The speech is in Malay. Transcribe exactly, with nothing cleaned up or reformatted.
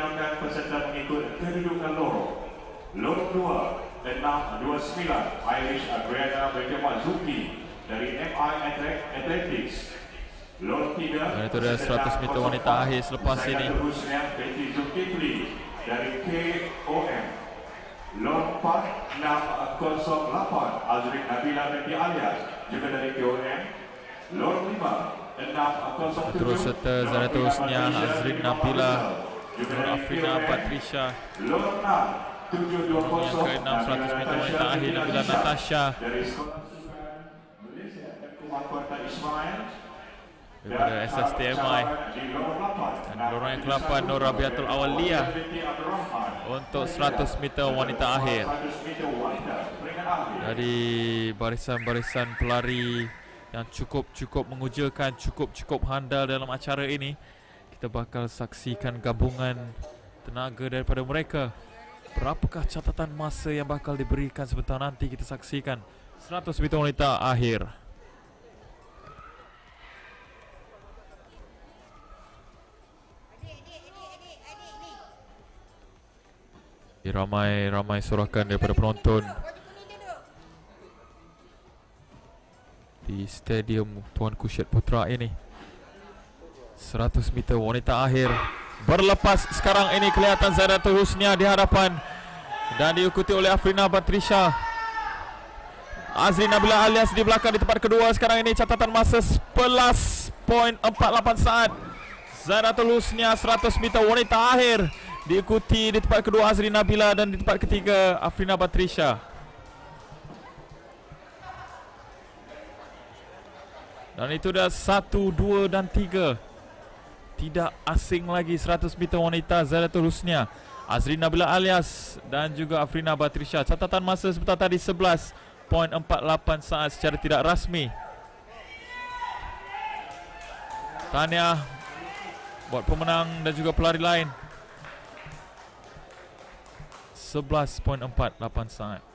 dikenalkan peserta mengikut kedudukan lorong. Lorong dua, enam dua sembilan Irish Adriana Bekemazuki dari M I Athletics. Lorong tiga, dan itu dah seratus meter wanita akhir selepas ini. Betty Zulkifli dari K O M. Lorong empat, enam kosong lapan Azrin Nabila binti Alias juga dari K O M. Lorong lima, enam kosong tujuh terus serta Zaratul Husnia, Azrin Nabila, Nur Afrina Patricia. Lorong enam, tujuh dua kosong yang ke enam seratus meter wanita akhir Nabila Natasha dari Sekolah Malaysia Kumar Kota Ismail daripada S S T M I, dan lorong yang ke lapan Nur Rabiatul Awaliyah untuk seratus meter wanita akhir. Dari barisan-barisan pelari yang cukup-cukup mengujakan, cukup-cukup handal dalam acara ini, kita bakal saksikan gabungan tenaga daripada mereka. Berapakah catatan masa yang bakal diberikan sebentar nanti kita saksikan seratus meter wanita akhir. Ramai-ramai sorakan daripada penonton di Stadium Tuanku Syed Putra ini. seratus meter wanita akhir berlepas sekarang ini, kelihatan Zaratul Husnia di hadapan dan diikuti oleh Afrina Patricia. Azrin Nabila Alias di belakang di tempat kedua. Sekarang ini catatan masa sebelas koma empat lapan saat. Zaratul Husnia seratus meter wanita akhir diikuti di tempat kedua Azrin Nabila dan di tempat ketiga Afrina Patricia. Dan itu dah satu, dua dan tiga. Tidak asing lagi seratus meter wanita Zaratul Husnia, Azrin Nabila Alias dan juga Afrina Patricia. Catatan masa sebentar tadi sebelas koma empat lapan saat secara tidak rasmi. Tahniah buat pemenang dan juga pelari lain. sebelas koma empat lapan saat.